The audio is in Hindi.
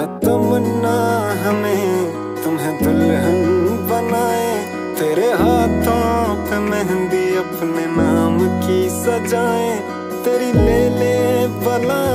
है तमन्ना हमें तुम्हें दुल्हन बनाए, तेरे हाथों पे मेहंदी अपने नाम की सजाए, तेरी ले ले बला